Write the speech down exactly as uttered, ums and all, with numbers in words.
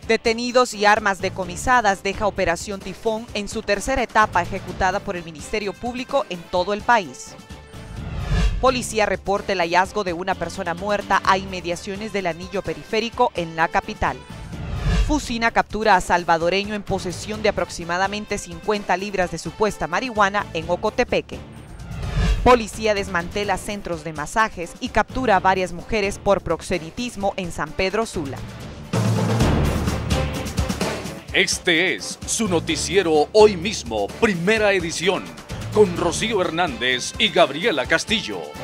Detenidos y armas decomisadas deja Operación Tifón en su tercera etapa ejecutada por el Ministerio Público en todo el país. Policía reporta el hallazgo de una persona muerta a inmediaciones del anillo periférico en la capital. Fusina captura a salvadoreño en posesión de aproximadamente cincuenta libras de supuesta marihuana en Ocotepeque. Policía desmantela centros de masajes y captura a varias mujeres por proxenetismo en San Pedro Sula. Este es su noticiero Hoy Mismo, primera edición, con Rocío Hernández y Gabriela Castillo.